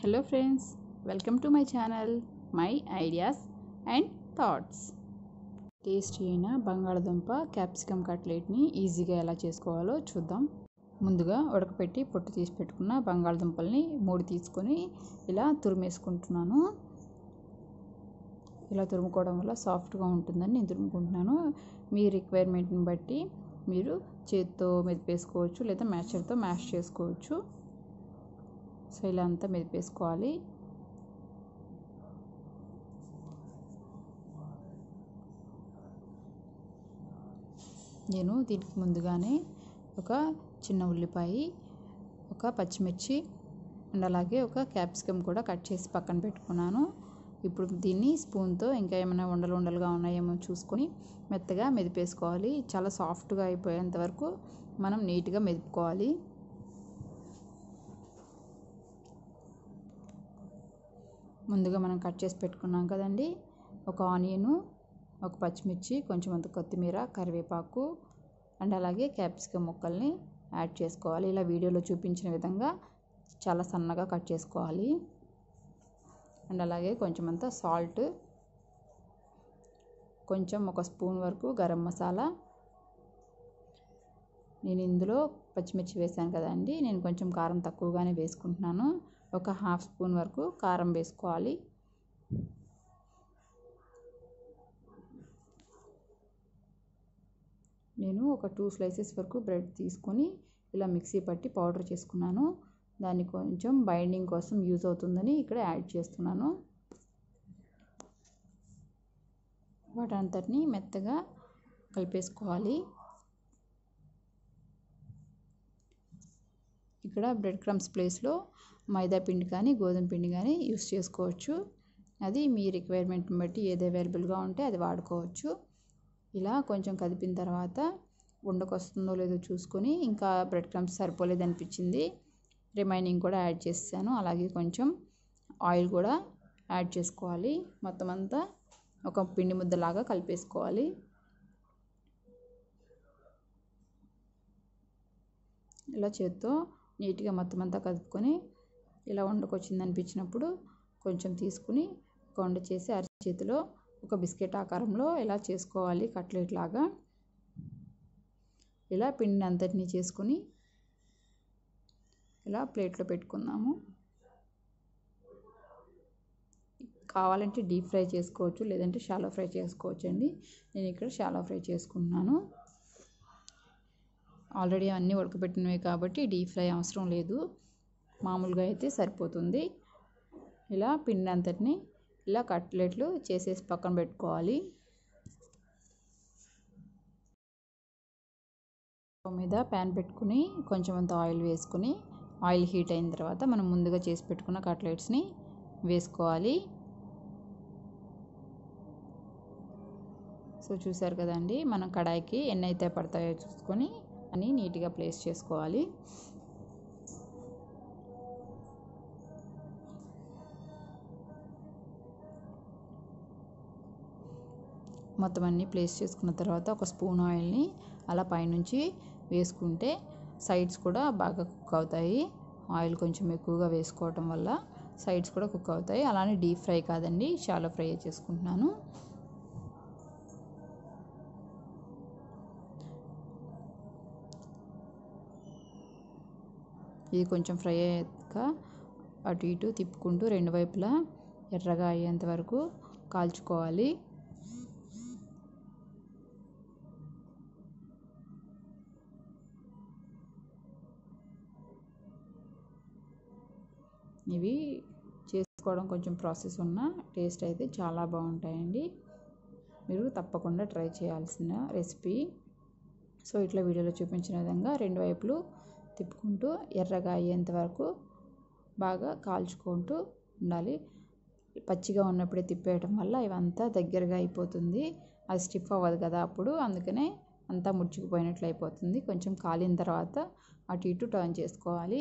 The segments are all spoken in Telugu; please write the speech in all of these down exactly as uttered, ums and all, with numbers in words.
Hello friends, welcome to my channel my ideas and thoughts. Tasty అయిన బంగాళదుంప క్యాప్సికమ్ కట్లెట్ని ఈజీగా ఎలా చేసుకోవాలో చూద్దాం. ముందుగా ఉడకపెట్టి పొట్టు తీసి పెట్టుకున్న బంగాళదుంపల్ని మూడు తీసుకొని ఇలా తురిమేసుకుంటున్నాను. ఇలా తురుముకోవడం వల్ల సాఫ్ట్గా ఉంటుందని నేను తురుముకుంటున్నాను. మీ రిక్వైర్మెంట్ని బట్టి మీరు చేత్తో మెదిపేసుకోవచ్చు లేదా మ్యాషర్తో మ్యాష్ చేసుకోవచ్చు. సో ఇలా అంతా మెదిపేసుకోవాలి. నేను దీనికి ముందుగానే ఒక చిన్న ఉల్లిపాయ, ఒక పచ్చిమిర్చి అండ్ అలాగే ఒక క్యాప్సికమ్ కూడా కట్ చేసి పక్కన పెట్టుకున్నాను. ఇప్పుడు దీన్ని స్పూన్తో ఇంకా ఏమైనా ఉండలు ఉండలుగా ఉన్నాయేమో చూసుకొని మెత్తగా మెదిపేసుకోవాలి. చాలా సాఫ్ట్గా అయిపోయేంత వరకు మనం నీట్గా మెదుపుకోవాలి. ముందుగా మనం కట్ చేసి పెట్టుకున్నాం కదండి, ఒక ఆనియను, ఒక పచ్చిమిర్చి, కొంచెం అంత కొత్తిమీర, కరివేపాకు అండ్ అలాగే క్యాప్సికమ్ ముక్కల్ని యాడ్ చేసుకోవాలి. ఇలా వీడియోలో చూపించిన విధంగా చాలా సన్నగా కట్ చేసుకోవాలి. అండ్ అలాగే కొంచెం అంత సాల్ట్, కొంచెం ఒక స్పూన్ వరకు గరం మసాలా. నేను ఇందులో పచ్చిమిర్చి వేసాను కదండి, నేను కొంచెం కారం తక్కువగానే వేసుకుంటున్నాను. ఒక హాఫ్ స్పూన్ వరకు కారం వేసుకోవాలి. నేను ఒక టూ స్లైసెస్ వరకు బ్రెడ్ తీసుకొని ఇలా మిక్సీ పట్టి పౌడర్ చేసుకున్నాను. దాన్ని కొంచెం బైండింగ్ కోసం యూజ్ అవుతుందని ఇక్కడ యాడ్ చేస్తున్నాను. వాటంతటిని మెత్తగా కలిపేసుకోవాలి. ఇక్కడ బ్రెడ్ క్రమ్స్ ప్లేస్లో మైదా పిండి కానీ గోధుమ పిండి కానీ యూస్ చేసుకోవచ్చు. అది మీ రిక్వైర్మెంట్ని బట్టి ఏది అవైలబుల్గా ఉంటే అది వాడుకోవచ్చు. ఇలా కొంచెం కదిపిన తర్వాత ఉండకొస్తుందో లేదో చూసుకొని, ఇంకా బ్రెడ్ క్రమ్స్ సరిపోలేదు అనిపించింది, రిమైనింగ్ కూడా యాడ్ చేసాను. అలాగే కొంచెం ఆయిల్ కూడా యాడ్ చేసుకోవాలి. మొత్తం అంతా ఒక పిండి ముద్దలాగా కలిపేసుకోవాలి. ఇలా చేత్తో నీట్గా మొత్తం అంతా కలుపుకొని ఇలా ఉండకొచ్చింది అనిపించినప్పుడు కొంచెం తీసుకుని ఒక ఉండ చేసి అరచేతిలో ఒక బిస్కెట్ ఆకారంలో ఇలా చేసుకోవాలి, కట్లెట్ లాగా. ఇలా పిండిని అంతటినీ చేసుకుని ఇలా ప్లేట్లో పెట్టుకుందాము. కావాలంటే డీప్ ఫ్రై చేసుకోవచ్చు, లేదంటే షాలో ఫ్రై చేసుకోవచ్చు అండి. నేను ఇక్కడ షాలో ఫ్రై చేసుకుంటున్నాను. ఆల్రెడీ అన్నీ ఉడకబెట్టినవి కాబట్టి డీప్ ఫ్రై అవసరం లేదు, మామూలుగా అయితే సరిపోతుంది. ఇలా పిండి అంతటిని ఇలా కట్లెట్లు చేసేసి పక్కన పెట్టుకోవాలి. స్టవ్ మీద ప్యాన్ పెట్టుకుని కొంచెం అంత ఆయిల్ వేసుకుని, ఆయిల్ హీట్ అయిన తర్వాత మనం ముందుగా చేసి పెట్టుకున్న కట్లెట్స్ని వేసుకోవాలి. సో చూసారు కదండి, మనం కడాయికి ఎన్ని అయితే పడతాయో చూసుకొని అని నీట్గా ప్లేస్ చేసుకోవాలి. మొత్తం అన్నీ ప్లేస్ చేసుకున్న తర్వాత ఒక స్పూన్ ఆయిల్ని అలా పైనుంచి వేసుకుంటే సైడ్స్ కూడా బాగా కుక్ అవుతాయి. ఆయిల్ కొంచెం ఎక్కువగా వేసుకోవటం వల్ల సైడ్స్ కూడా కుక్ అవుతాయి. అలానే డీప్ ఫ్రై కాదండి, షాలో ఫ్రై చేసుకుంటున్నాను. ఇది కొంచెం ఫ్రై అయ్యాక అటు ఇటు తిప్పుకుంటూ రెండు వైపులా ఎర్రగా అయ్యేంత వరకు కాల్చుకోవాలి. ఇవి చేసుకోవడం కొంచెం ప్రాసెస్ ఉన్న టేస్ట్ అయితే చాలా బాగుంటాయండి. మీరు తప్పకుండా ట్రై చేయాల్సిన రెసిపీ. సో ఇట్లా వీడియోలో చూపించిన విధంగా రెండు వైపులు తిప్పుకుంటూ ఎర్రగా అయ్యేంత వరకు బాగా కాల్చుకుంటూ ఉండాలి. పచ్చిగా ఉన్నప్పుడే తిప్పేయటం వల్ల ఇవంతా దగ్గరగా అయిపోతుంది, అది స్టిఫ్ అవ్వదు కదా అప్పుడు, అందుకనే అంతా ముడుచుకుపోయినట్లు అయిపోతుంది. కొంచెం కాలిన తర్వాత అటు ఇటు టర్న్ చేసుకోవాలి.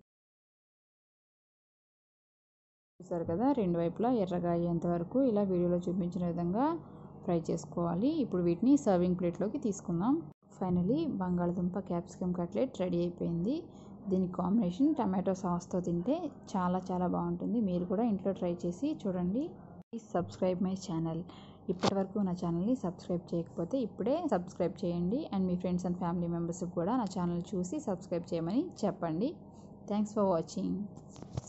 చూసారు కదా, రెండు వైపులా ఎర్రగా అయ్యేంత వరకు ఇలా వీడియోలో చూపించిన విధంగా ఫ్రై చేసుకోవాలి. ఇప్పుడు వీటిని సర్వింగ్ ప్లేట్లోకి తీసుకుందాం. ఫైనలీ బంగాళదుంప క్యాప్సికమ్ కట్లెట్ రెడీ అయిపోయింది. దీని కాంబినేషన్ టమాటో సాస్తో తింటే చాలా చాలా బాగుంటుంది. మీరు కూడా ఇంట్లో ట్రై చేసి చూడండి. Please subscribe my channel. ఇప్పటివరకు నా ఛానల్ని సబ్స్క్రైబ్ చేయకపోతే ఇప్పుడే సబ్స్క్రైబ్ చేయండి. అండ్ మీ ఫ్రెండ్స్ అండ్ ఫ్యామిలీ మెంబర్స్కి కూడా నా ఛానల్ చూసి సబ్స్క్రైబ్ చేయమని చెప్పండి. Thanks for watching.